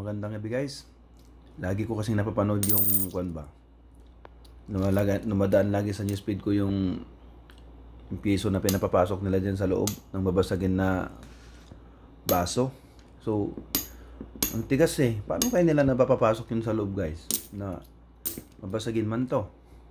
Magandang gabi guys. Lagi ko kasing napapanood yung kwan ba. Numadaan lagi sa newsfeed ko yung piso na pinapapasok nila dyan sa loob ng babasagin na baso. So, ang tigas eh. Paano kaya nila napapapasok yun sa loob guys? Na mabasagin man to.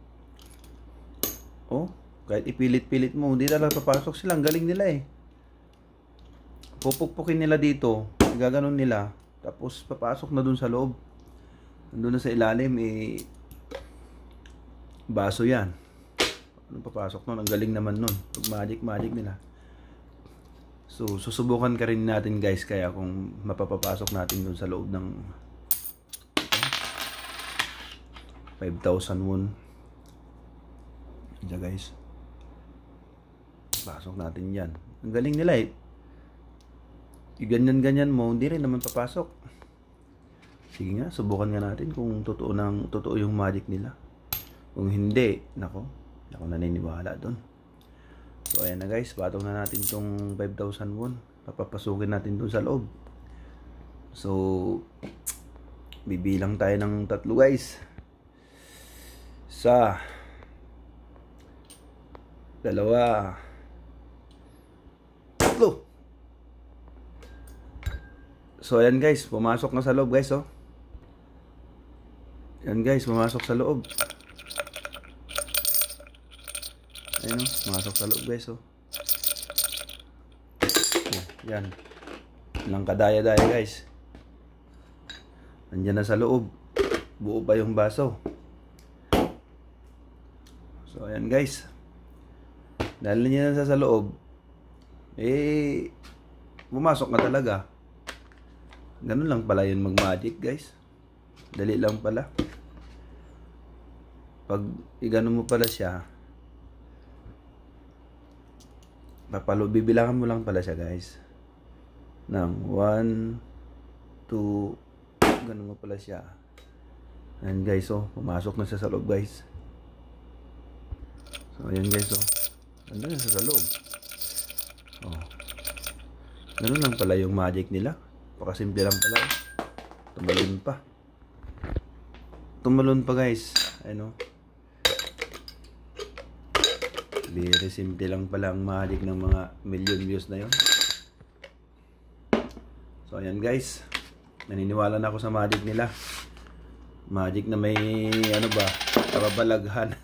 Oh, kahit ipilit-pilit mo, hindi talaga papasok sila. Ang galing nila eh. Pupukpukin nila dito, gaganon nila. Tapos papasok na dun sa loob. Nandun na sa ilalim baso yan. Ano papasok nun? Ang galing naman nun. Magic nila. So susubukan ka rin natin guys, kaya kung mapapapasok natin dun sa loob ng 5,000 won. Diyan guys. Pasok natin yan. Ang galing nila eh. Ganyan mo, hindi rin naman papasok. Sige nga, subukan nga natin kung totoo yung magic nila. Kung hindi, nako naniniwala doon. So ayan na guys, patong na natin tong 5,000 won. Papapasukin natin doon sa loob. So bibilang tayo ng 3 guys. 1, 2, 3. So ayan guys, pumasok na sa loob guys oh. Ayan guys, pumasok sa loob. Ayan oh, pumasok sa loob guys oh. Yan. Ilang kadaya-daya guys. Nandiyan na sa loob. Buo pa yung baso. So ayan guys. Dahil nandiyan na sa loob, pumasok na talaga. Ganun lang pala yun mag-magic guys. Dali lang pala. Pag igano mo pala siya, bibilangan mo lang pala siya guys. Ng 1, 2, ganun mo pala siya. Ayan guys oh, pumasok na siya sa loob guys. So ayan guys oh, nandun na siya sa loob. Oh. Ganun lang pala yung magic nila. Pakasimple lang pala. Tumalon pa guys. Ano? Very simple lang pala ang magic ng mga million views na yon. So ayan guys, naniniwala na ako sa magic nila. Magic na may ano ba, kababalaghan.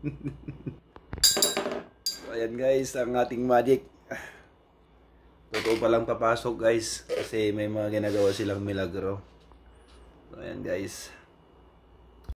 So ayan guys, ang ating magic. Totoo palang papasok guys, kasi may mga ginagawa silang milagro. So ayan guys.